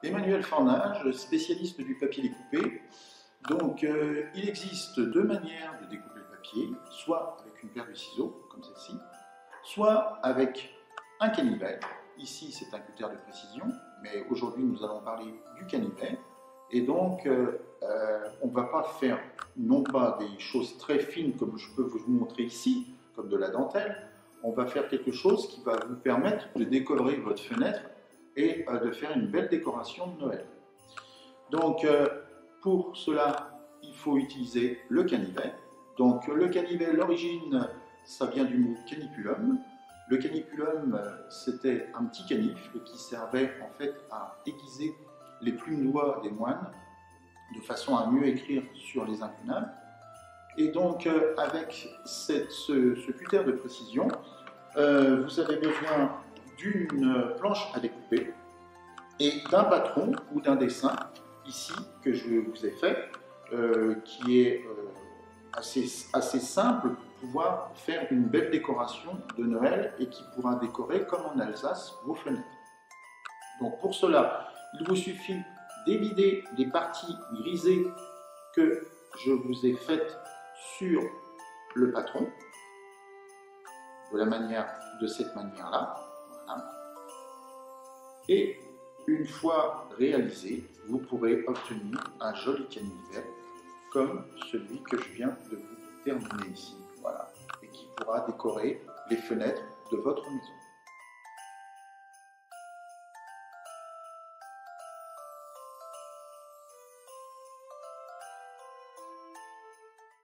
Emmanuel Fornage, spécialiste du papier découpé. Donc, il existe deux manières de découper le papier, soit avec une paire de ciseaux, comme celle-ci, soit avec un canivet. Ici, c'est un cutter de précision, mais aujourd'hui, nous allons parler du canivet. Et donc, on ne va pas faire, non pas des choses très fines comme je peux vous montrer ici, comme de la dentelle, on va faire quelque chose qui va vous permettre de décorer votre fenêtre et de faire une belle décoration de Noël. Donc, pour cela, il faut utiliser le canivet. Donc, le canivet, l'origine, ça vient du mot canipulum. Le canipulum, c'était un petit canif qui servait en fait à aiguiser les plumes doigts des moines de façon à mieux écrire sur les incunables. Et donc, avec ce cutter de précision, vous avez besoin d'une planche à découper et d'un patron ou d'un dessin, ici, que je vous ai fait, qui est assez simple pour pouvoir faire une belle décoration de Noël et qui pourra décorer, comme en Alsace, vos fenêtres. Donc pour cela, il vous suffit d'évider les parties grisées que je vous ai faites sur le patron, de cette manière-là. Voilà. Et une fois réalisé, vous pourrez obtenir un joli canivet comme celui que je viens de vous terminer ici. Voilà. Et qui pourra décorer les fenêtres de votre maison.